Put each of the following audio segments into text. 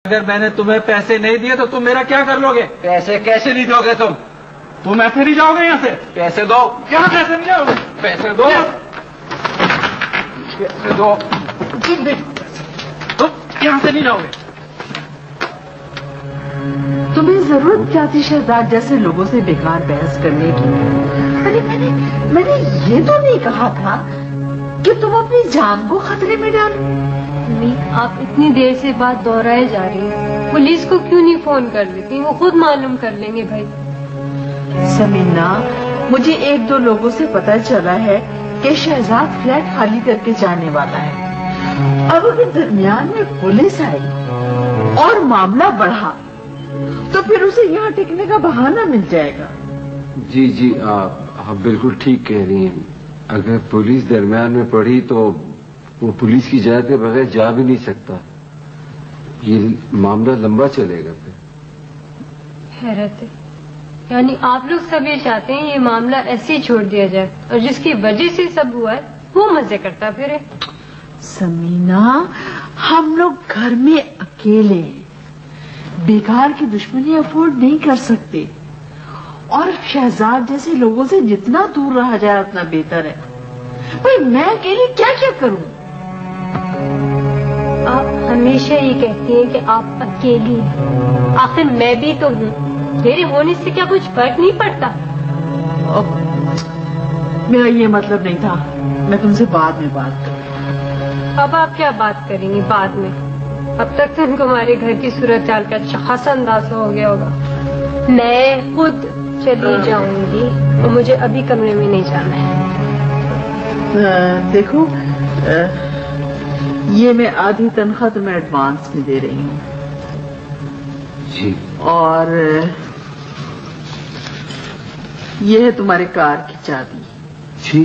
अगर मैंने तुम्हें पैसे नहीं दिए तो तुम मेरा क्या कर लोगे? पैसे कैसे नहीं दोगे तुम? तुम ऐसे नहीं जाओगे यहाँ से। पैसे दो। क्या पैसे नहीं जाओगे? पैसे दो। पैसे दो। तुम यहाँ से नहीं जाओगे। तुम्हें जरूरत क्या थी शहजाद जैसे लोगों से बेकार बहस करने की? अरे मैंने ये तो नहीं कहा था कि तुम अपनी जान को खतरे में डालो। आप इतनी देर से बात दोहराए जा रही हैं। पुलिस को क्यों नहीं फोन कर देती? वो खुद मालूम कर लेंगे भाई। समीना, मुझे 1-2 लोगों से पता चला है कि शहजाद फ्लैट खाली करके जाने वाला है। अब अगर दरमियान में पुलिस आई और मामला बढ़ा तो फिर उसे यहाँ टिकने का बहाना मिल जाएगा। जी आप बिल्कुल ठीक कह रही हैं। अगर पुलिस दरमियान में पड़ी तो वो पुलिस की इजाजत के बगैर जा भी नहीं सकता। ये मामला लंबा चलेगा फिर। हैरत है, यानी आप लोग सब ये चाहते हैं ये मामला ऐसे ही छोड़ दिया जाए और जिसकी वजह से सब हुआ है वो मजे करता फिरे। समीना, हम लोग घर में अकेले हैं, बेकार की दुश्मनी अफोर्ड नहीं कर सकते और शहजाद जैसे लोगों से जितना दूर रहा जाए उतना बेहतर है। भाई मैं अकेले क्या क्या करूं? आप हमेशा ये कहती हैं कि आप अकेली हैं। आखिर मैं भी तो हूँ। मेरे होने से क्या कुछ फर्क नहीं पड़ता? मेरा ये मतलब नहीं था। मैं तुमसे बाद में बात करूँ। अब आप क्या बात करेंगी बाद में? अब तक तो इनको हमारे घर की सूरत चाल का अच्छा खासा अंदाजा हो गया होगा। मैं खुद चली जाऊंगी और मुझे अभी कमरे में नहीं जाना है। देखो, ये मैं आधी तनख्वाह तुम्हें एडवांस में दे रही हूँ जी। और ये है तुम्हारे कार की चाबी। जी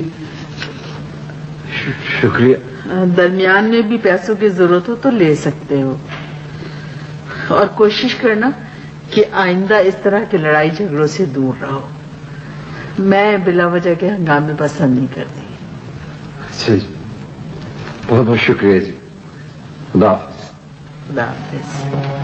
शुक्रिया। दरमियान में भी पैसों की जरूरत हो तो ले सकते हो और कोशिश करना कि आइंदा इस तरह के लड़ाई झगड़ों से दूर रहो। मैं बिला वजह के हंगामे पसंद नहीं करती। अच्छा जी, बहुत बहुत शुक्रिया जी। खुदा हाफिज। खुदा हाफिज।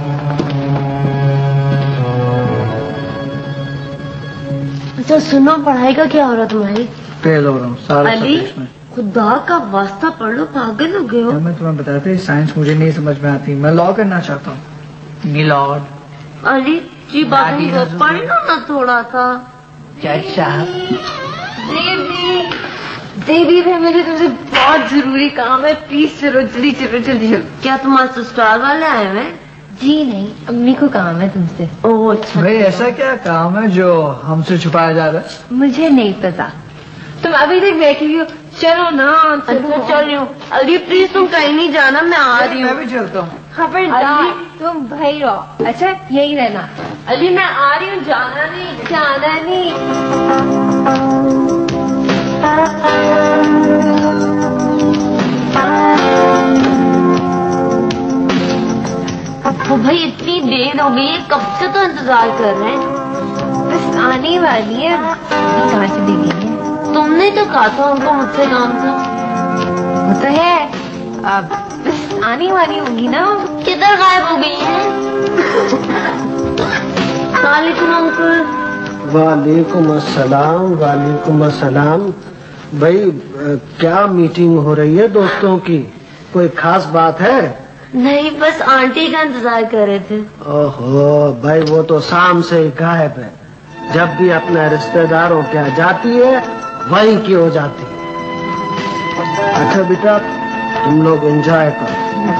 अच्छा सुनो, पढ़ाई का क्या हो रहा तुम्हारी? फेल हो रहा हूँ सारा अली, सब्जेक्ट में। खुदा का वास्ता पढ़ लो, पागल हो गए हो। मैं तुम्हें बताया था साइंस मुझे नहीं समझ में आती। मैं लॉ करना चाहता हूँ। मिलॉर्ड। अली जी बात नहीं कर, पढ़ लो ना थोड़ा सा। देवी भाई, मुझे तुमसे बहुत जरूरी काम है, प्लीज चलो जल्दी चलो जल्दी चलो। क्या तुम्हारे ससुराल वाले आए हैं? जी नहीं, अम्मी को काम है तुमसे। ओह अच्छा। भाई ऐसा क्या काम है जो हमसे छुपाया जा रहा है? मुझे नहीं पता, तुम अभी तक बैठी हो। चलो ना। अच्छा चल रही हूँ। अली प्लीज तुम कहीं नहीं जाना, मैं आ रही हूँ। मैं भी चलता हूँ। खबरदार तुम भाई रहो। अच्छा यही रहना। अली मैं आ रही हूँ, जाना नहीं, जाना नहीं। भाई इतनी देर हो गई है, कब से तो इंतजार कर रहे हैं। बस आने वाली है। कहाँ चली गई है? तुमने तो कहा था उनको मुझसे काम था। वो तो है, अब बस आने वाली होगी ना। किधर गायब हो गई है? वालेकुम अंकल। वालेकुम अस्सलाम। वालेकुम अस्सलाम। भाई क्या मीटिंग हो रही है दोस्तों की? कोई खास बात है? नहीं, बस आंटी का इंतजार कर रहे थे। ओहो भाई, वो तो शाम से ही गायब है। जब भी अपने रिश्तेदारों के यहाँ जाती है वहीं की हो जाती है। अच्छा बेटा, तुम लोग एंजॉय करो।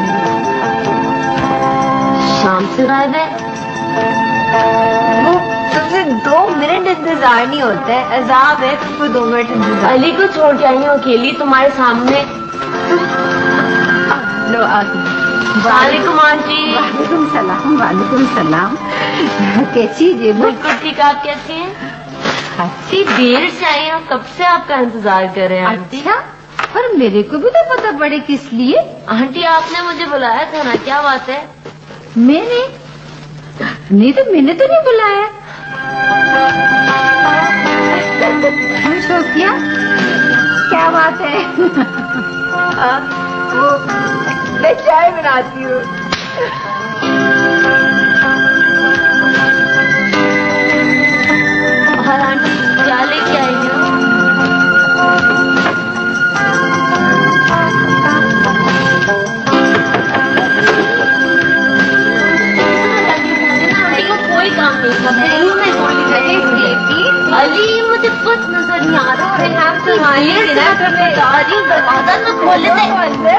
शाम से गायब है? वो तुमसे 2 मिनट इंतजार नहीं होता है, अजाब है तुमको 2 मिनट इंतजार। अली को छोड़ के आई हूँ अकेली तुम्हारे सामने। लो आती। वालेकुम आंटी। वालेकुम सलाम। वालेकुम सलाम। कैसी जेबू? बिल्कुल ठीक। आप कैसे हैं? इतनी देर से आई हैं, कब से आपका इंतजार कर रहे हैं आंटी। अच्छा, पर मेरे को भी तो पता पड़े किस लिए। आंटी आपने मुझे बुलाया था ना, क्या बात है? मैंने नहीं तो नहीं बुलाया। सोफिया, क्या बात है? वो मैं चाय बनाती हूँ। सुनाइए ना, दरवाजा तो खोल दे।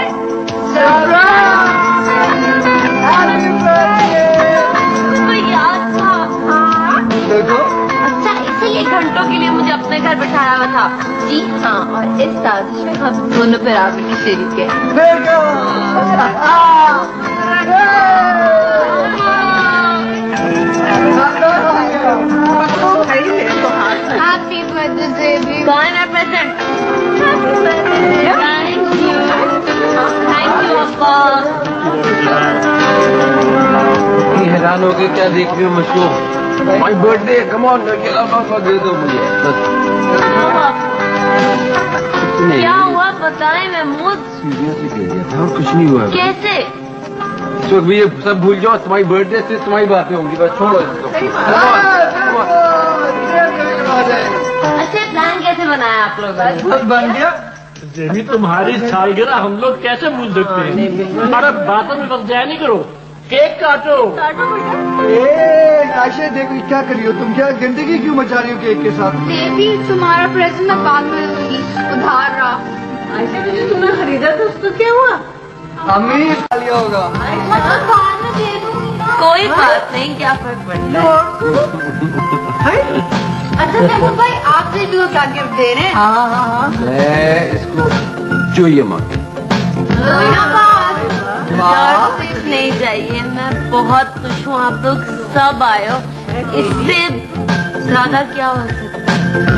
याद था। अच्छा, इसीलिए घंटों के लिए मुझे अपने घर बिठाया हुआ था। जी हाँ, और इस साजिश में हम दोनों बराबर की शरीक है। Happy birthday baby. कौन है प्रेजेंट? थैंक यू अब्बा। हैरान हो गए क्या देख रही हो मुझको? माय बर्थडे, कम ऑन, अकेला पापा दे दो मुझे बस। क्या हुआ बताएं महमूद? सीरियसली कह दिया था और कुछ नहीं हुआ। कैसे? इस वक्त भी ये सब भूल जाओ, तुम्हारी बर्थडे से तुम्हारी बातें होंगी, बस छोड़ो इसको। अच्छा, प्लान कैसे बनाया आप लोगों ने? सब बन गया। जेबी, तुम्हारी सालगिरह हम लोग कैसे भूल सकते हैं? अरे बातों में बस जाया नहीं करो, केक काटो। आशा देखो क्या करी हो तुम, क्या गंदगी क्यों मचा रही हो केक के साथ? बेबी, तुम्हारा प्रेजेंट ना बाद में दूंगी, उधार रहा। ऐसे मुझे तुमने खरीदा था, उसको क्या हुआ? अम्मी खा लिया होगा। बाद में दे दूंगी। कोई बात नहीं, क्या फर्क पड़ता है? अच्छा महमूद भाई, आपसे भी क्या गिफ्ट दे रहे हैं? हाँ। मैं इसको चाहिए मत। सिर्फ नहीं चाहिए, मैं बहुत खुश हूँ आप लोग सब आए हो, इससे ज्यादा क्या हो सकता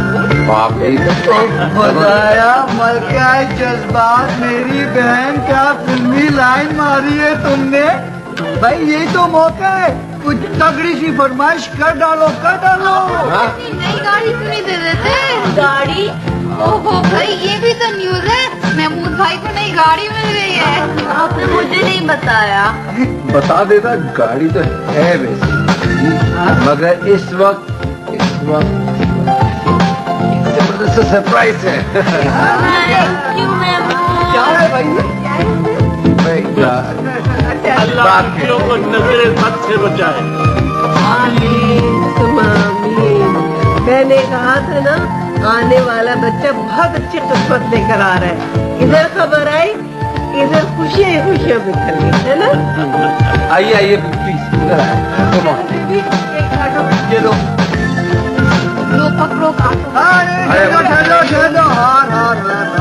है? बताया मलका जज्बात, मेरी बहन, क्या फिल्मी लाइन मारी है तुमने भाई। यही तो मौका है, कुछ तगड़ी सी फरमाइश कर डालो, कर डालो। नई गाड़ी क्यों नहीं दे देते? गाड़ी? ओहो भाई, ये भी तो न्यूज है, महमूद भाई को नई गाड़ी मिल गई है। आपने मुझे नहीं बताया। बता देता, गाड़ी तो है वैसे, मगर इस वक्त जबरदस्त सरप्राइज है। क्यों महमूद? क्या है भाई? अल्लाह को नजरे बद से बचाए। मैंने कहा था ना, आने वाला बच्चा बहुत अच्छी किस्मत लेकर आ रहा है। इधर खबर आई, इधर खुशियाँ ही खुशियाँ बिखर गई, है ना? आइए आइए प्लीज, इधर आए। ये लो लो पकड़ो, काटो। ठहरो, हार हार हार।